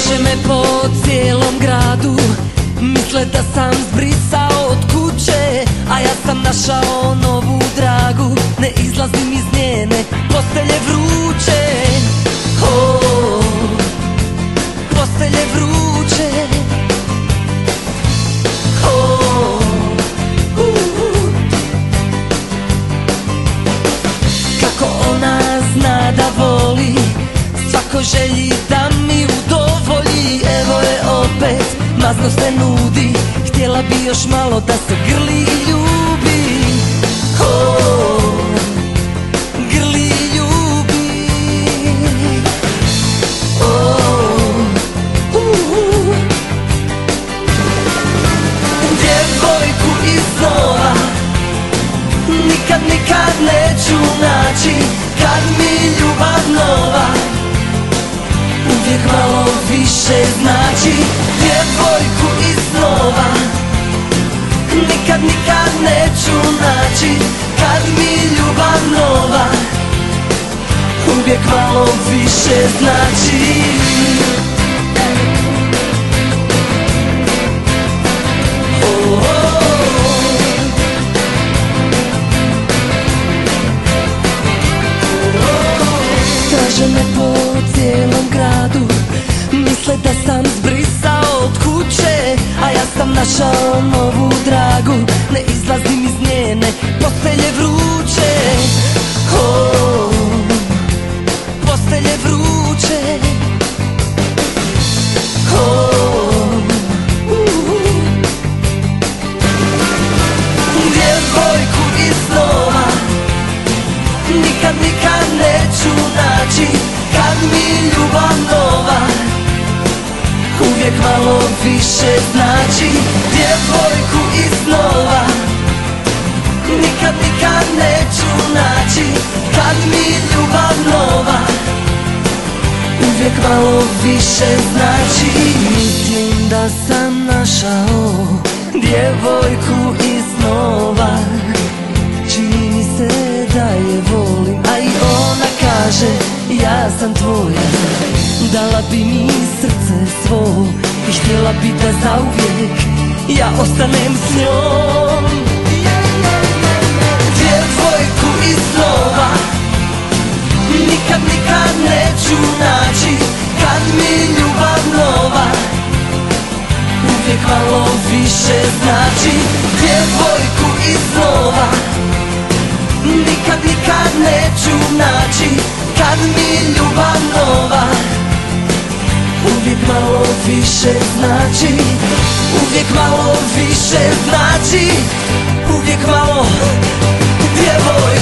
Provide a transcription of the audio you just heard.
Traže me po cijelom gradu, misle da sam zbrisao od kuće, a ja sam našao novu dragu. Ne izlazim iz njene postelje vruće, postelje vruće. Kako ona zna da voli, svako želji da mi udovolji. Evo je opet, mazno se nudi, htjela bi još malo da se grli i ljubi. Grli i ljubi. Djevojku iznova nikad, nikad neću naći. Kad mi ljubav nova uvijek malo više znači. Djevojku iznova nikad, nikad neću naći. Kad mi ljubav nova uvijek malo više znači. Traže me po cijelom gradu, misle da sam zbrisao od kuće, a ja sam našao novu dragu. Ne izlazim iz njene postelje vruće, postelje vruće. Djevojku iznova nikad, nikad neću naći. Kad mi ljubav nova uvijek malo više znači. Djevojku iznova nikad, nikad neću naći. Kad mi ljubav nova uvijek malo više znači. Mislim da sam našao djevojku iznova, čini mi se da je volim, a i ona kaže ja sam tvoja. Dala bi mi srce svo i htjela bi da zauvijek ja ostanem s njom. Djevojku iznova nikad, nikad neću naći. Kad mi ljubav nova uvijek malo više znači. Djevojku iznova nikad, nikad neću naći. Kad mi ljubav nova uvijek malo više znači. Uvijek malo više znači. Uvijek malo, djevojku.